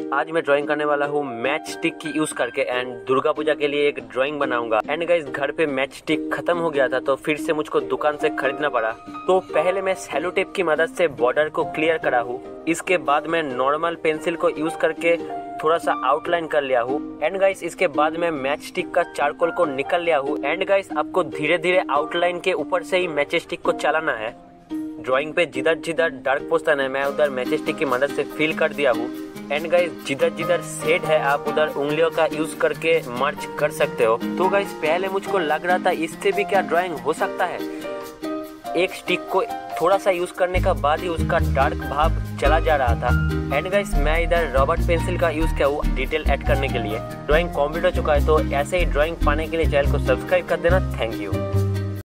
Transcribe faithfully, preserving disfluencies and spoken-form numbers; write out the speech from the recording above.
आज मैं ड्राइंग करने वाला हूँ मैच स्टिक की यूज करके एंड दुर्गा पूजा के लिए एक ड्राइंग बनाऊंगा। एंड गाइस घर पे मैच स्टिक खत्म हो गया था तो फिर से मुझको दुकान से खरीदना पड़ा। तो पहले मैं सेलो टेप की मदद से बॉर्डर को क्लियर करा हूँ। इसके बाद मैं नॉर्मल पेंसिल को यूज करके थोड़ा सा आउटलाइन कर लिया हूँ। एंड गाइस इसके बाद मैं मैच स्टिक का चारकोल को निकल लिया हूँ। एंड गाइस आपको धीरे धीरे आउटलाइन के ऊपर से ही मैच स्टिक को चलाना है। ड्राइंग पे जिधर जिधर डार्क पोर्शन है मैं उधर मैच स्टिक की मदद से फिल कर दिया हूँ। एंड गाइस जिधर जिधर शेड है आप उधर उंगलियों का यूज करके मर्ज कर सकते हो। तो गाइस पहले मुझको लग रहा था इससे भी क्या ड्राइंग हो सकता है। एक स्टिक को थोड़ा सा यूज करने का बाद ही उसका डार्क भाव चला जा रहा था। एंड गाइस मैं इधर रबड़ पेंसिल का यूज किया हूँ डिटेल ऐड करने के लिए। ड्राइंग कंप्लीट हो चुका है तो ऐसे ही ड्राइंग पाने के लिए चैनल को सब्सक्राइब कर देना। Thank you.